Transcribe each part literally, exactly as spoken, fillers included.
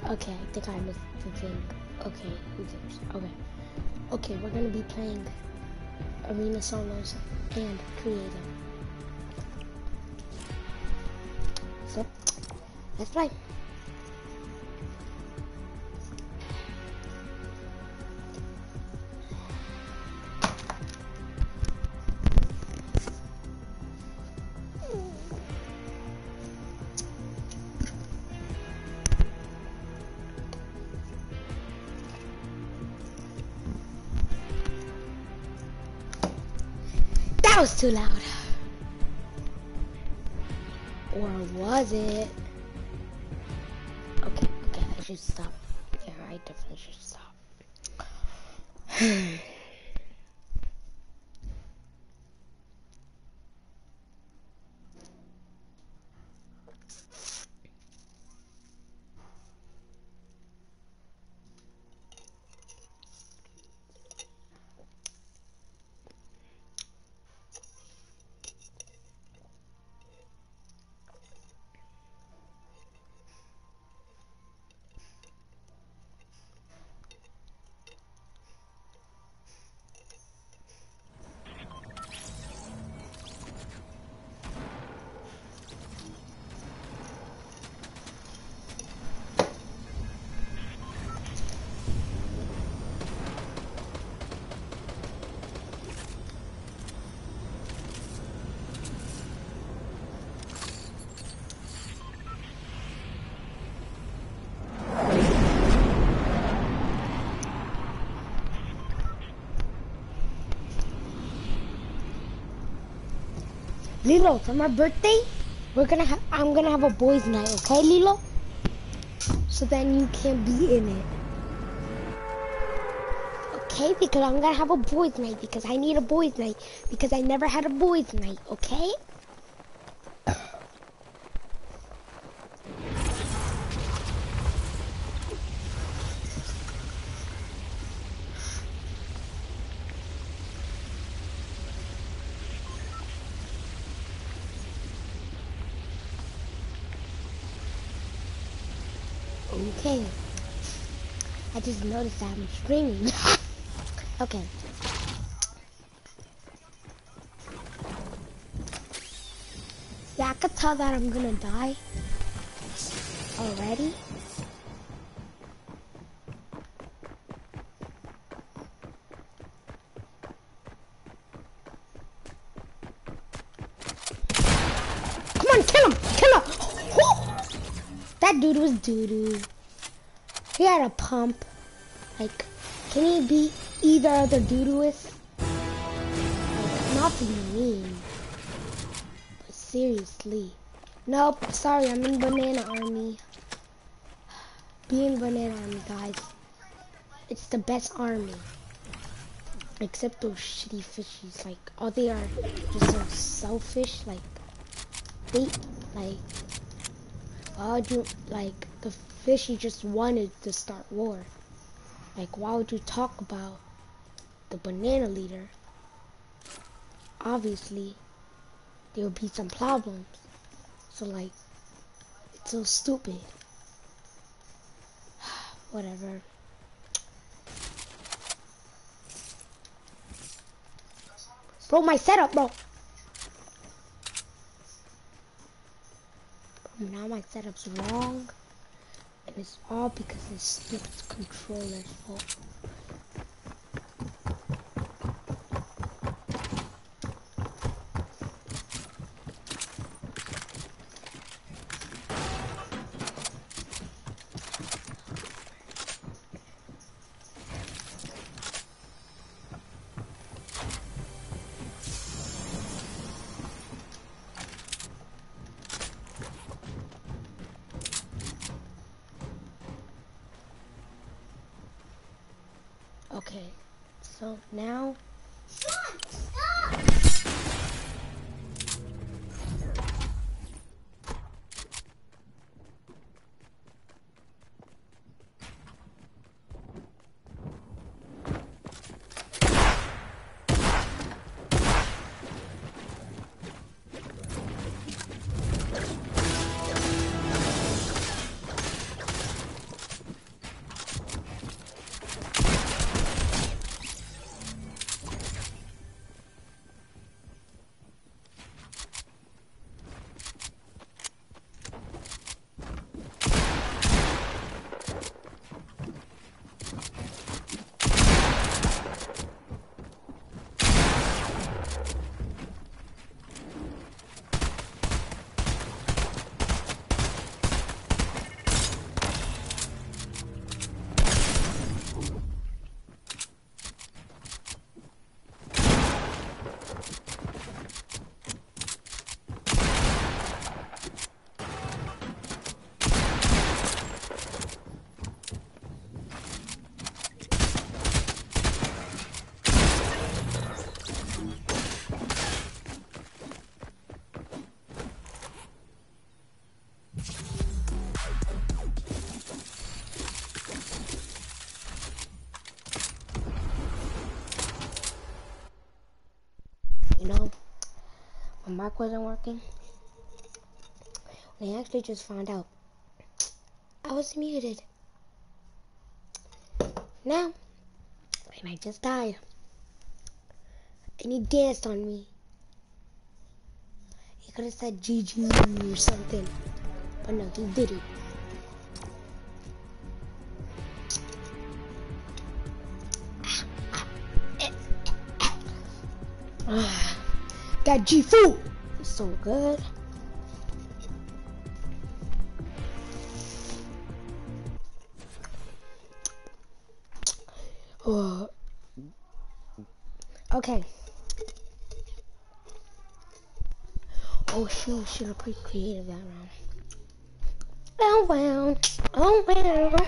Okay, I think I missed the thing. Okay, users. Okay. Okay, we're gonna be playing Arena Solos and Creative. So, let's play. That was too loud. Or was it? Okay, okay, I should stop. Yeah, I definitely should stop. Lilo, for my birthday, we're gonna have I'm gonna have a boys' night, okay, Lilo? So then you can be in it. Okay, because I'm gonna have a boys' night because I need a boys' night because I never had a boys' night, okay? Okay. I just noticed that I'm streaming. Okay. Yeah, I could tell that I'm gonna die already. Come on, kill him! Kill him! Woo! That dude was doo-doo. He had a pump. Like, can he beat either other doo-dooist? Like, not to be mean. But seriously. Nope, sorry, I'm in Banana Army. Be in Banana Army, guys. It's the best army. Except those shitty fishies. Like, all they are just so selfish. Like, they, like, why would you, like, the fishy just wanted to start war. Like, why would you talk about the banana leader? Obviously, there would be some problems. So, like, it's so stupid. Whatever. Bro, my setup, bro. Bro, now my setup's wrong. And it's all because this stupid controller's fault. Okay, so now mic wasn't working. I actually just found out I was muted. Now, and I just died. And he danced on me. He could have said G G or something. But no, he didn't. That G-Fu is so good. Oh. Okay. Oh shoot, should have pretty creative that round. Oh well. Oh well.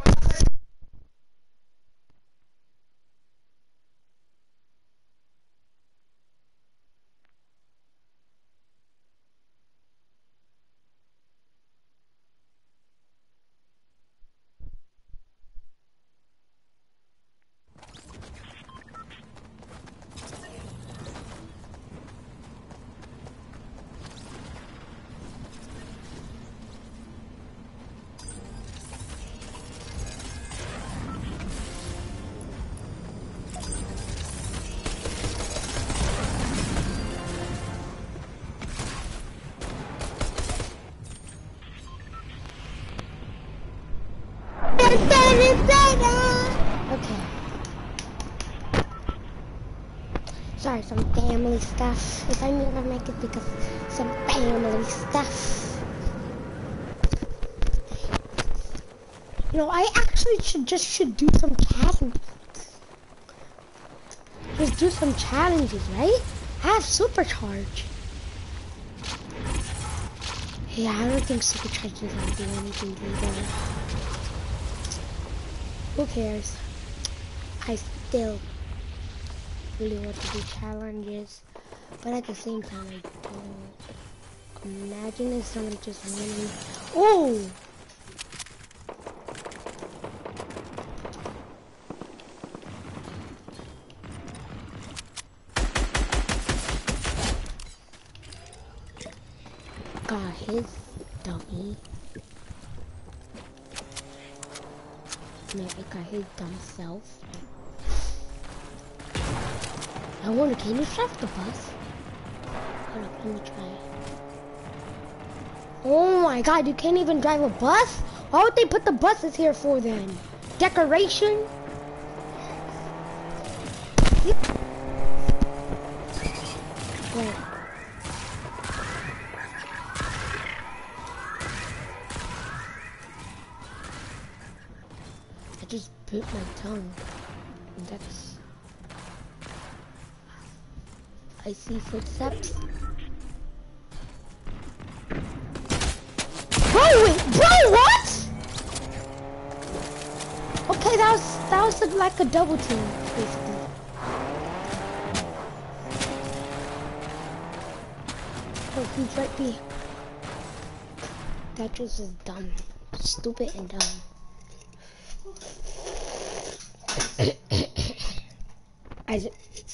Okay. Sorry, some family stuff. If I never make it because some family stuff. You know, I actually should just should do some challenges. Just do some challenges, right? I have supercharge. Yeah, I don't think supercharge is gonna do anything either. Who cares? I still really want to do challenges, but at the same time, I don't. Imagine if someone just winning. Oh! Got his dummy. Man, I got his dumb self. I wonder, can you drive the bus? Hold up, let me try. Oh my god, you can't even drive a bus? Why would they put the buses here for then? Decoration? Wait. I just bit my tongue. That's... I see footsteps. Bro, wait, bro, what? Okay, that was that was a, like a double team, basically. Oh, he's right there. That just is dumb, stupid, and dumb. I just.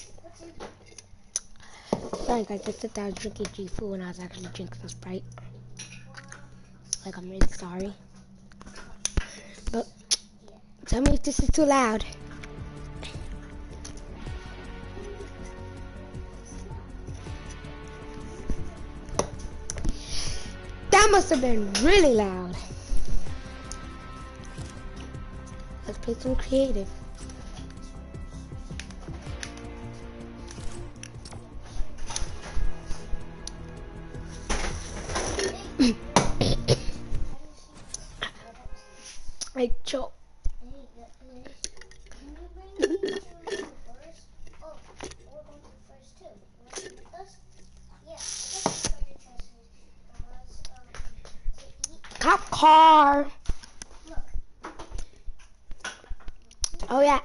Sorry guys, I said that I was drinking G-Fu and I was actually drinking Sprite. Like, I'm really sorry. But, tell me if this is too loud. That must have been really loud. Let's play some creative. I choke. Cop car. Oh yeah.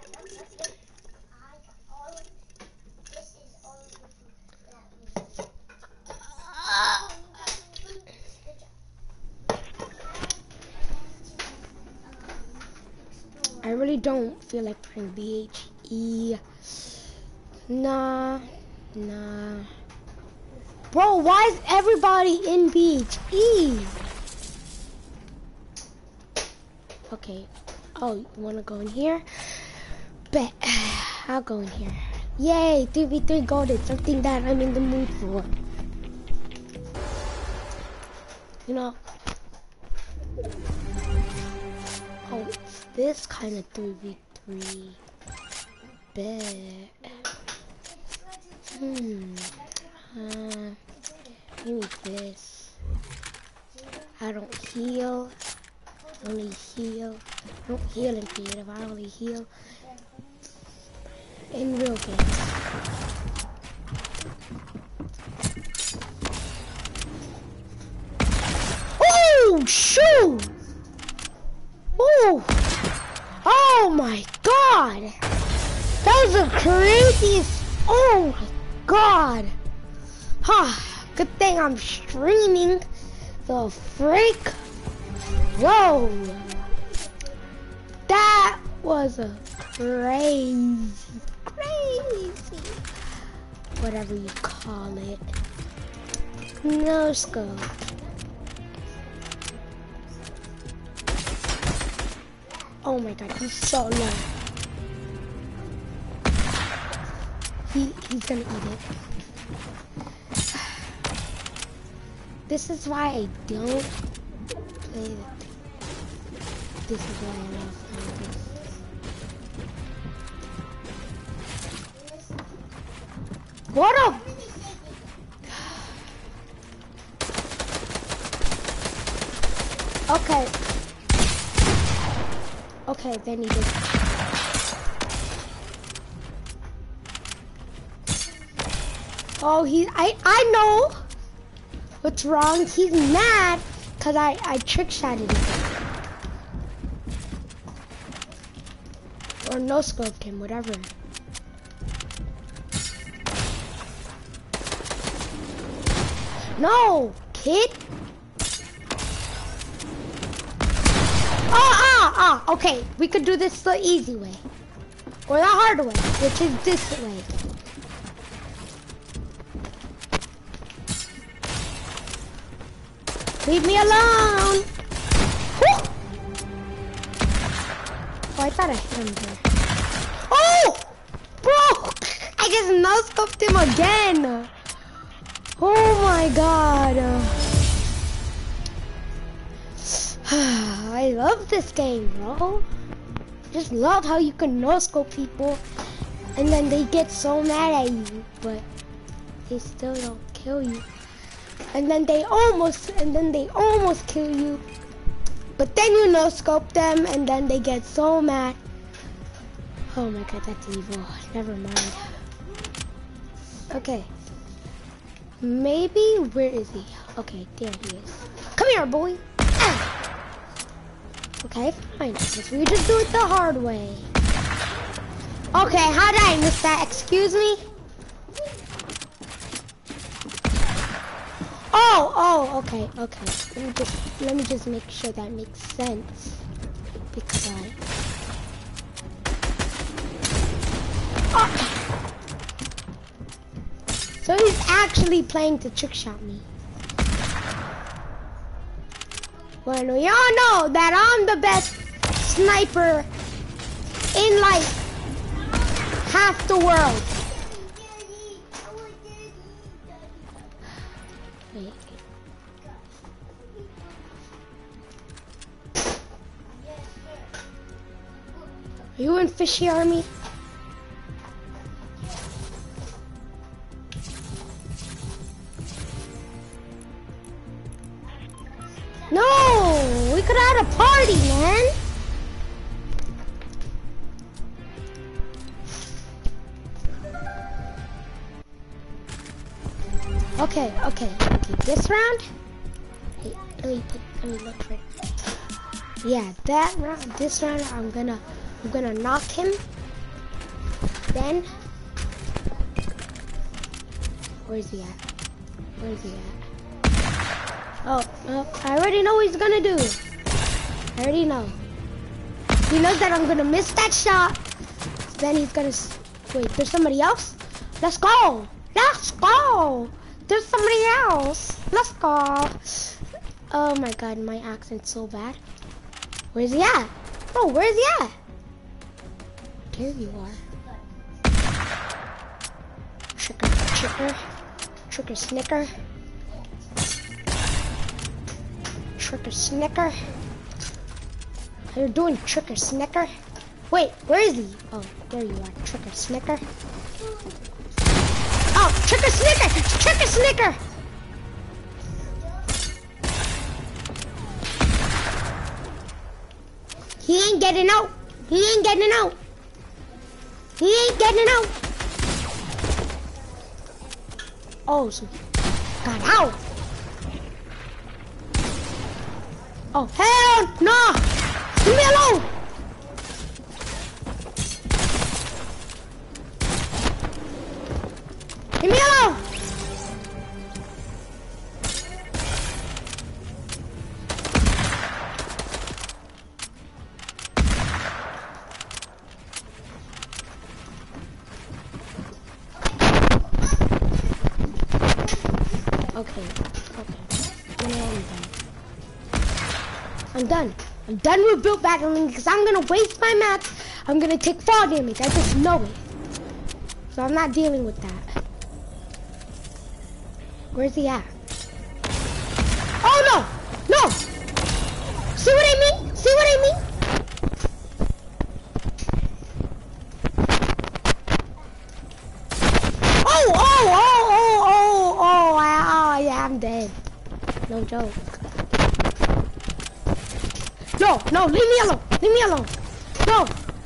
I really don't feel like playing B H E. Nah, nah. Bro, why is everybody in B H E? Okay. Oh, you wanna go in here? Bet. I'll go in here. Yay, three v three golden, something that I'm in the mood for. You know. Oh, it's this kind of three v three. Bet. Hmm. Uh, maybe this. I don't heal. I only heal. I don't heal in creative. I only heal in real games. Oh, shoot! Oh! Oh my God! That was the craziest. Oh my God! Huh, good thing I'm streaming. The freak. Whoa. That was a crazy, crazy, whatever you call it. No scope. Oh my God, he's so low. He, he's gonna eat it. This is why I don't play it. This is why I love playing this. What a... Okay. Okay, then he did. Oh, he... I, I know what's wrong. He's mad because I, I trick-shotted him. Or no-scoped him, whatever. No, kid. Oh, ah, ah, okay. We could do this the easy way. Or the hard way, which is this way. Leave me alone. Woo! Oh, I thought I hit him there. Oh! Bro! I just no-scoped him again. Oh my God. I love this game, bro. Just love how you can no-scope people and then they get so mad at you, but they still don't kill you. And then they almost, and then they almost kill you. But then you no-scope them and then they get so mad. Oh my God, that's evil. Never mind. Okay. Maybe, where is he? Okay, there he is. Come here, boy. Ah. Okay, fine. Guess we just do it the hard way. Okay, how did I miss that? Excuse me? Oh, oh, okay, okay. Let me just, let me just make sure that makes sense. Because I... Oh. So he's actually playing to trick shot me. Well, we all know that I'm the best sniper in like half the world. Wait. Are you in Fishy Army? No, we could have had a party, man. Okay, okay, okay. This round, hey, let me put, let me look for it. Yeah, that round, this round, I'm gonna, I'm gonna knock him. Then, where's he at? Where's he at? Oh, oh, I already know what he's gonna do. I already know. He knows that I'm gonna miss that shot. Then he's gonna, wait, there's somebody else? Let's go. Let's go. there's somebody else. Let's go. Oh my god, my accent's so bad. Where's he at? Bro, where's he at? There you are. Tricker, tricker. Tricker, snicker. Tricker, snicker. How you doing, tricker, snicker? Wait, where is he? Oh, there you are, tricker, snicker. Oh, tricker, snicker! Tricker, snicker! He ain't getting out. He ain't getting out. He ain't getting out. Oh, so he got out. Oh, hell no. Leave me alone. Leave me alone. Okay, okay. No, I'm done. I'm done. I'm done with build battling because I'm gonna waste my mats. I'm gonna take fall damage. I just know it. So I'm not dealing with that. Where's he at? Oh no! No! See what I mean? See what I mean? Oh, oh, oh, oh, oh, oh, I, oh, yeah, I'm dead. No joke. No, no, leave me alone. Leave me alone. No.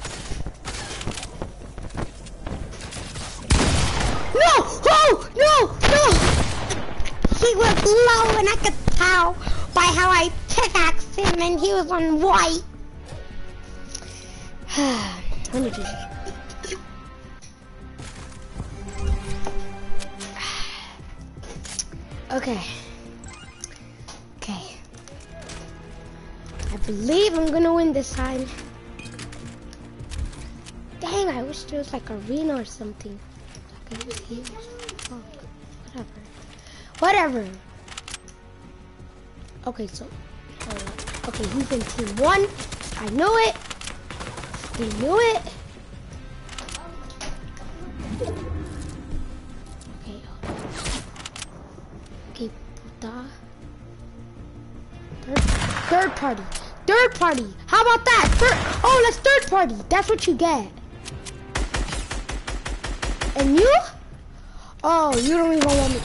No! Oh! No! No! He was low and I could tell by how I pickaxed him and he was on white. Let me just... Okay. Okay. I believe I'm gonna win this time. Dang, I wish there was like arena or something. Oh, whatever. Whatever. Okay, so. Uh, okay, he's in team one. I knew it. He knew it. Okay. Okay, puta. Third, third party. Third party. How about that? Third. Oh, that's third party. That's what you get. And you? Oh, you don't even want me.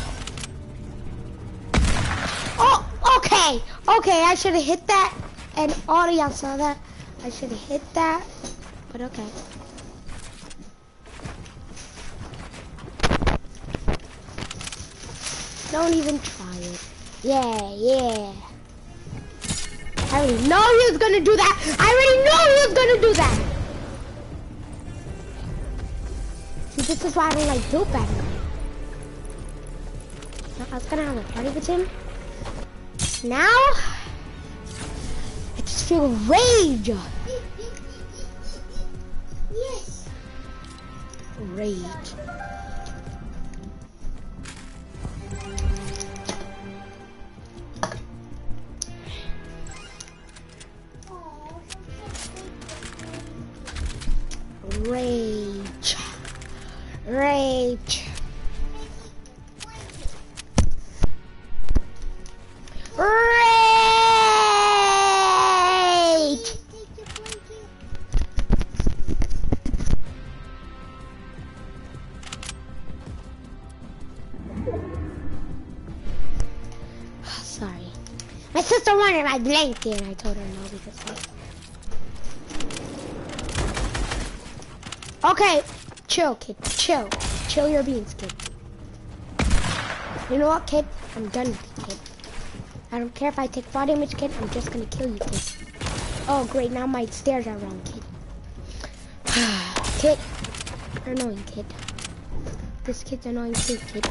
Oh, okay. Okay, I should have hit that. And all of y'all saw that. I should have hit that. But okay. Don't even try it. Yeah, yeah. I already know he was gonna do that. I already know he was gonna do that. See, this is why I don't like build battling. I was gonna have a party with him. Now, I just feel rage. Yes. Rage. Rage. Rage. Rage. Sorry. My sister wanted my blanket and I told her no because like... Okay, chill, kid, chill. Chill your beans, kid. You know what, kid? I'm done with you, kid. I don't care if I take fall damage, kid. I'm just gonna kill you, kid. Oh, great, now my stairs are wrong, kid. Kid. You're annoying, kid. This kid's annoying too, kid.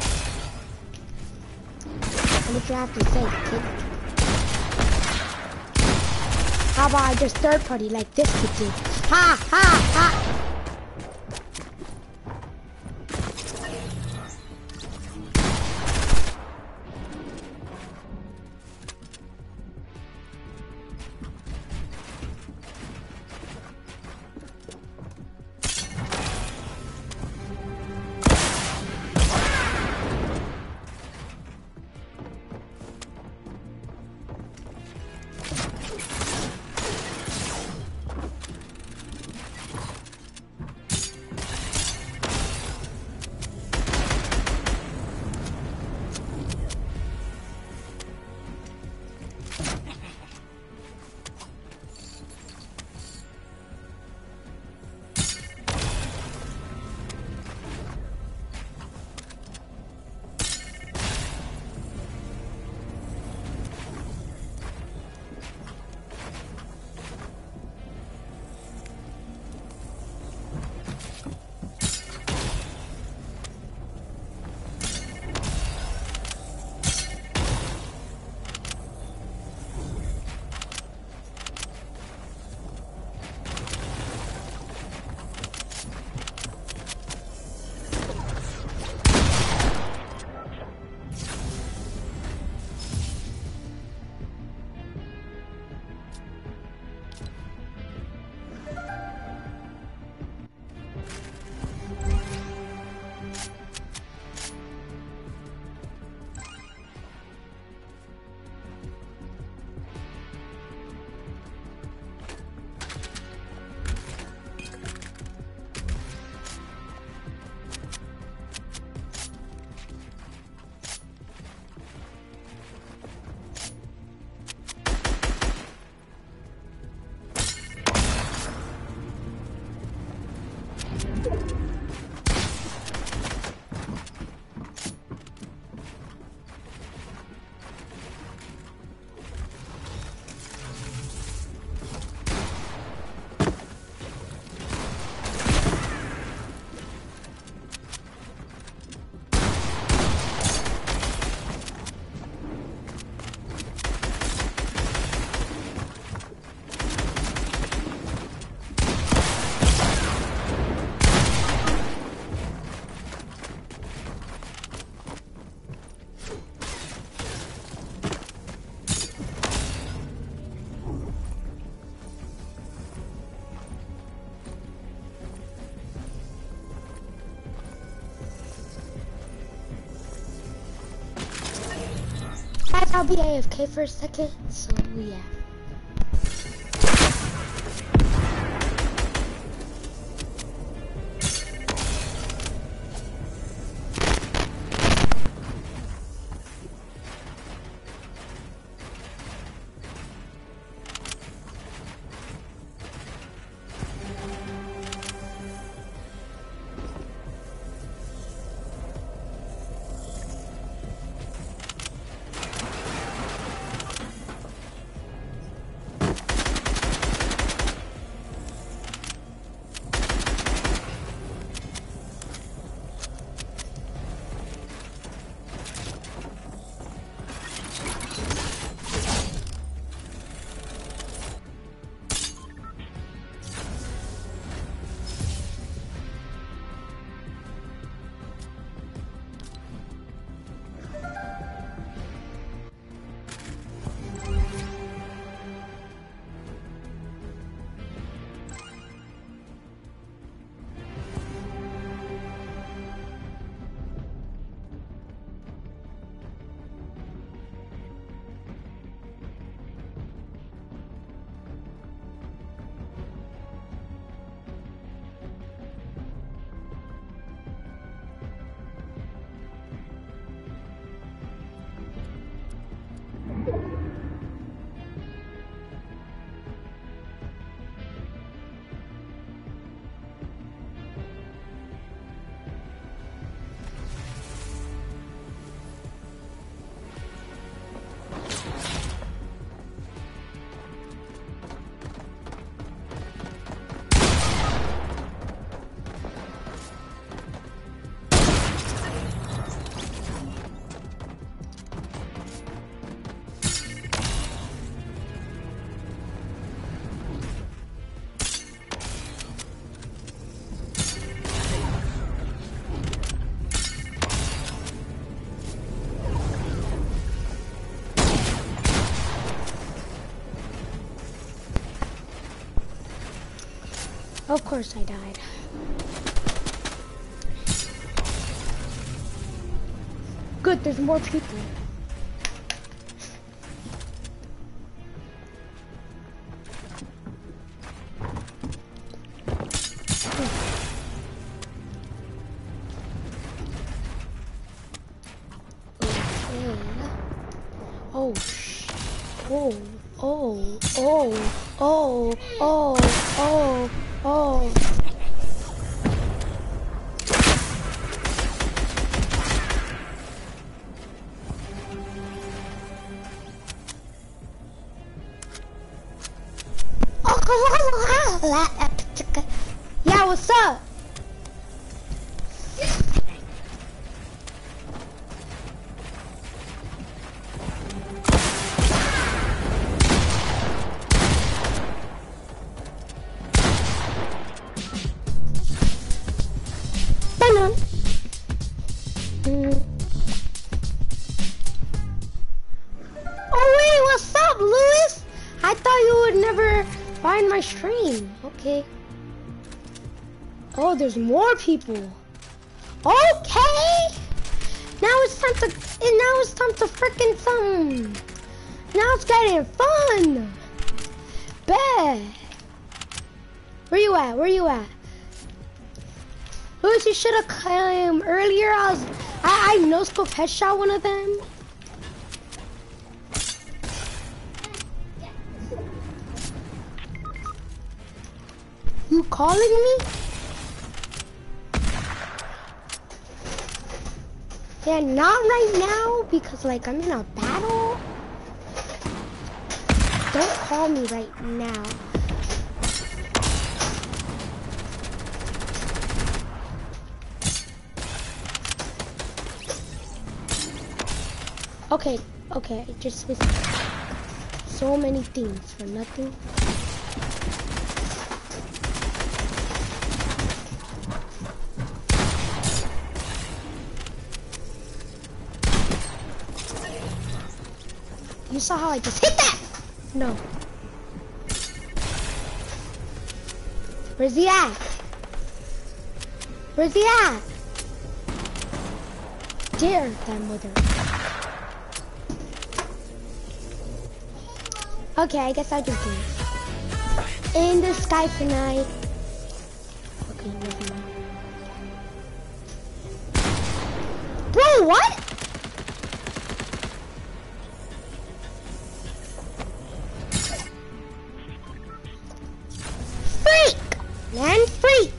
And what you have to say, kid? How about I just third party like this kid did? Ha, ha, ha! guess I'll be A F K for a second, so yeah. Of course I died. Good, there's more people. Oh, sh oh, oh, oh, oh, oh, oh, oh. Yeah, what's up? My stream. Okay. Oh, there's more people. Okay. Now it's time to. And now it's time to frickin' some. Now it's getting fun. Bet. Where you at? Where you at? Louis, you should have come earlier. I was. I, I no scope headshot one of them. You calling me? Yeah, not right now because like I'm in a battle. Don't call me right now. Okay, okay, I just missed so many things for nothing. You saw how I just hit that? No. Where's he at? Where's he at? Dare that mother. Okay, I guess I'll just do it. In the sky tonight. Okay, never mind. Bro, what? Freak! Man, freak!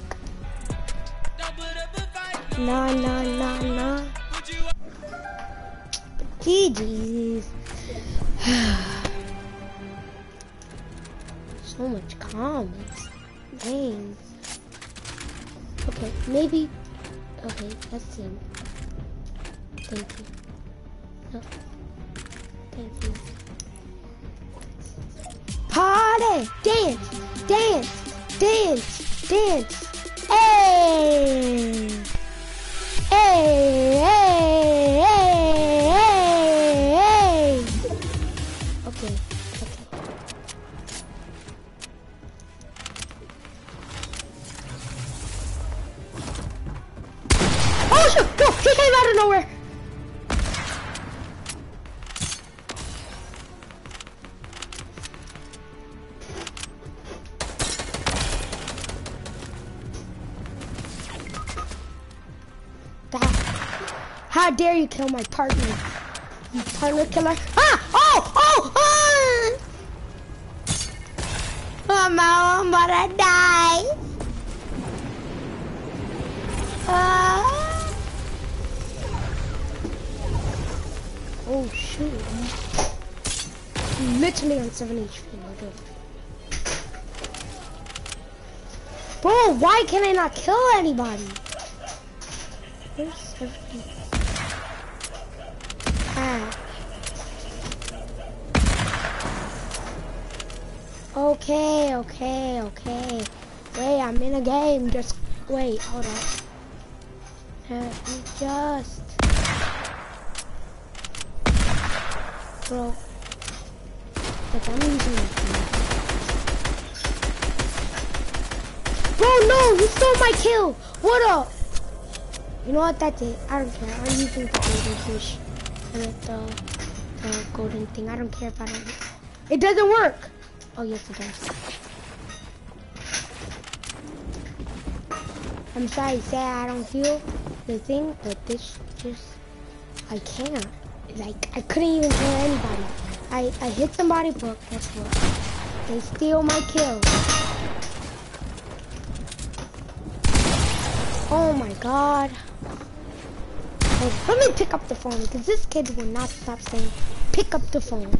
Nah, nah, nah, nah. G G's. So much comments. Dang. Okay, maybe. Okay, let's see. Thank you. No. Thank you. Party! Dance! Dance! Dance! Dance! Hey! Hey! Hey! Hey! Hey! Hey! Okay. Oh shoot! No! He came out of nowhere! God. How dare you kill my partner? You partner killer! Ah! Oh! Oh! Oh! Mama, I'm about to die! Ah! Oh shoot. I'm literally on seven H P, my god. Bro, why can I not kill anybody? Where's everything? Ah. Okay, okay, okay. Wait, I'm in a game. Just wait, hold on. Let me just. Bro. Like, I'm using my phone. Bro, no! You stole my kill! What up? You know what, that's it. I don't care. I'm using the golden fish. And the, the golden thing. I don't care if I don't. It doesn't work! Oh, yes, it does. I'm sorry to say I don't feel the thing, but this just. I can't. Like, I couldn't even kill anybody. I, I hit somebody, but guess what? They steal my kill. Oh my god. Hey, let me pick up the phone, because this kid will not stop saying, pick up the phone.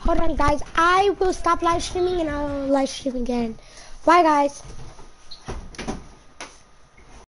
hold on, guys. I will stop live streaming and I'll live stream again. Bye, guys.